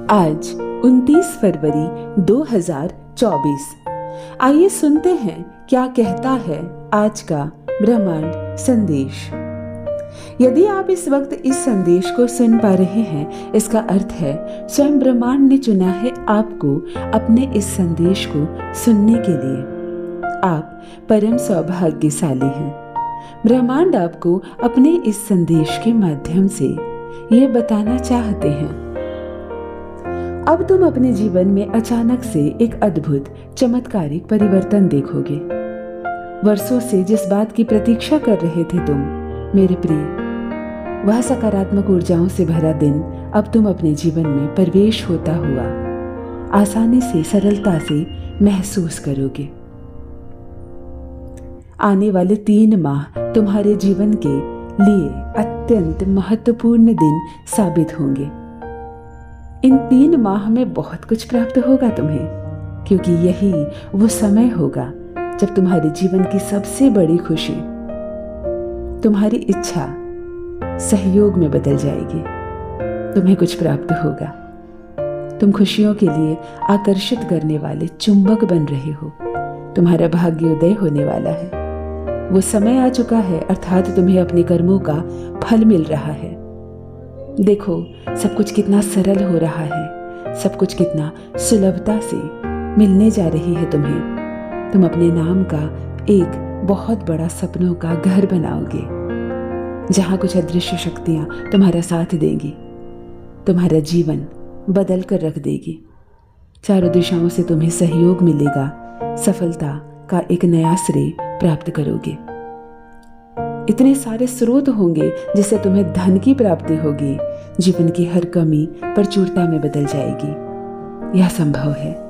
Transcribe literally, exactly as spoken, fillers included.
आज उनतीस फरवरी दो हज़ार चौबीस। आइए सुनते हैं क्या कहता है आज का ब्रह्मांड संदेश। यदि आप इस वक्त इस संदेश को सुन पा रहे हैं, इसका अर्थ है स्वयं ब्रह्मांड ने चुना है आपको अपने इस संदेश को सुनने के लिए। आप परम सौभाग्यशाली हैं। ब्रह्मांड आपको अपने इस संदेश के माध्यम से ये बताना चाहते हैं, अब तुम अपने जीवन में अचानक से एक अद्भुत चमत्कारिक परिवर्तन देखोगे। वर्षों से जिस बात की प्रतीक्षा कर रहे थे तुम, मेरे प्रिय, वह सकारात्मक ऊर्जाओं से भरा दिन अब तुम अपने जीवन में प्रवेश होता हुआ आसानी से, सरलता से महसूस करोगे। आने वाले तीन माह तुम्हारे जीवन के लिए अत्यंत महत्वपूर्ण दिन साबित होंगे। इन तीन माह में बहुत कुछ प्राप्त होगा तुम्हें, क्योंकि यही वो समय होगा जब तुम्हारे जीवन की सबसे बड़ी खुशी तुम्हारी इच्छा सहयोग में बदल जाएगी। तुम्हें कुछ प्राप्त होगा। तुम खुशियों के लिए आकर्षित करने वाले चुंबक बन रहे हो। तुम्हारा भाग्योदय होने वाला है। वो समय आ चुका है, अर्थात तुम्हें अपने कर्मों का फल मिल रहा है। देखो, सब कुछ कितना सरल हो रहा है, सब कुछ कितना सुलभता से मिलने जा रही है तुम्हें। तुम अपने नाम का एक बहुत बड़ा सपनों का घर बनाओगे, जहां कुछ अदृश्य शक्तियां तुम्हारा साथ देंगी, तुम्हारा जीवन बदल कर रख देगी। चारों दिशाओं से तुम्हें सहयोग मिलेगा, सफलता का एक नया श्रेय प्राप्त करोगे। इतने सारे स्रोत होंगे जिससे तुम्हें धन की प्राप्ति होगी। जीवन की हर कमी प्रचुरता में बदल जाएगी। यह संभव है।